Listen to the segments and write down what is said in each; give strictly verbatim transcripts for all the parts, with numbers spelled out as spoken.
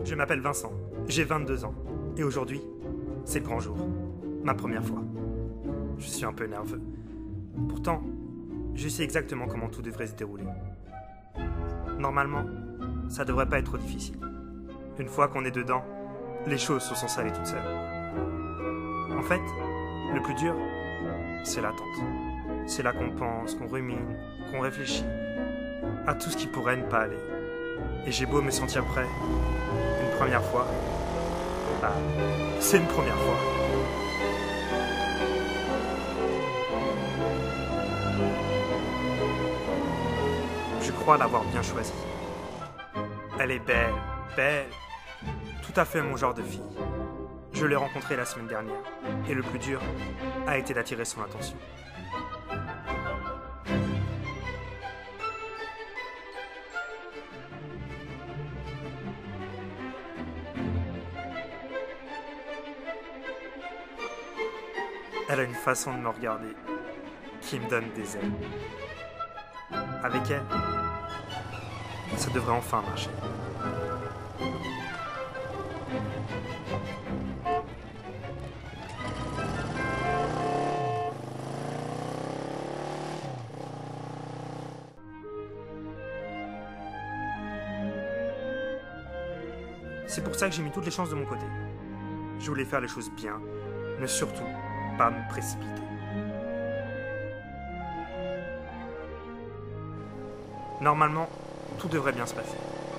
Je m'appelle Vincent, j'ai vingt-deux ans, et aujourd'hui, c'est le grand jour, ma première fois. Je suis un peu nerveux. Pourtant, je sais exactement comment tout devrait se dérouler. Normalement, ça devrait pas être trop difficile. Une fois qu'on est dedans, les choses se sont salées toutes seules. En fait, le plus dur, c'est l'attente. C'est là qu'on pense, qu'on rumine, qu'on réfléchit à tout ce qui pourrait ne pas aller. Et j'ai beau me sentir prêt, une première fois, bah, c'est une première fois. Je crois l'avoir bien choisie. Elle est belle, belle, tout à fait mon genre de fille. Je l'ai rencontrée la semaine dernière, et le plus dur a été d'attirer son attention. Elle a une façon de me regarder qui me donne des ailes. Avec elle, ça devrait enfin marcher. C'est pour ça que j'ai mis toutes les chances de mon côté. Je voulais faire les choses bien, mais surtout pas me précipiter. Normalement, tout devrait bien se passer.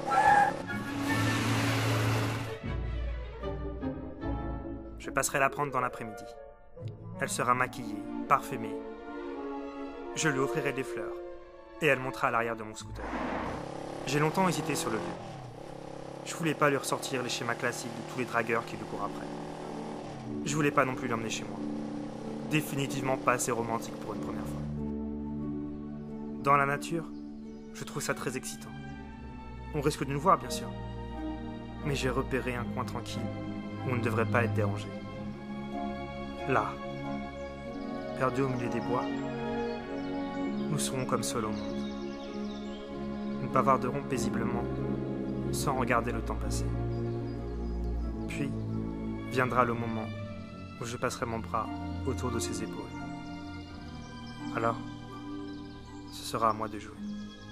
Je passerai la prendre dans l'après-midi. Elle sera maquillée, parfumée. Je lui offrirai des fleurs et elle montera à l'arrière de mon scooter. J'ai longtemps hésité sur le lieu. Je voulais pas lui ressortir les schémas classiques de tous les dragueurs qui lui courent après. Je voulais pas non plus l'emmener chez moi. Définitivement pas assez romantique pour une première fois. Dans la nature, je trouve ça très excitant. On risque de nous voir, bien sûr. Mais j'ai repéré un coin tranquille où on ne devrait pas être dérangé. Là, perdu au milieu des bois, nous serons comme seuls au monde. Nous bavarderons paisiblement, sans regarder le temps passer. Puis, viendra le moment où je passerai mon bras autour de ses épaules. Alors, ce sera à moi de jouer.